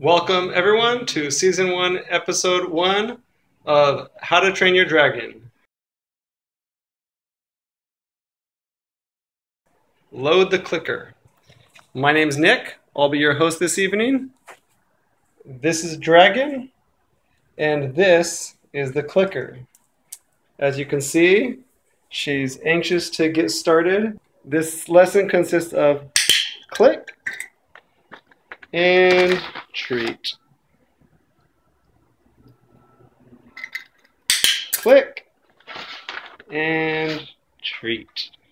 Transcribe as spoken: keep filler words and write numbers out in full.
Welcome everyone to season one, episode one of How to Train Your Dragon. Load the clicker. My name's Nick. I'll be your host this evening. This is Dragon, and this is the clicker. As you can see, she's anxious to get started. This lesson consists of click and treat. Click and treat.